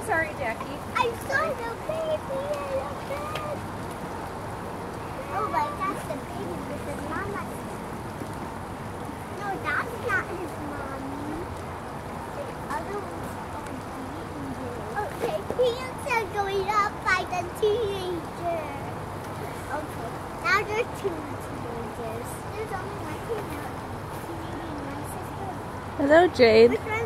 sorry, Jackie. I saw the baby in the bed. Oh my gosh, the baby with his mama. No, that's not his mommy. The other one's okay, pants are going up by the teenager. Okay, now there's two teenagers. There's only one teenager and my sister. Hello, Jade. Which one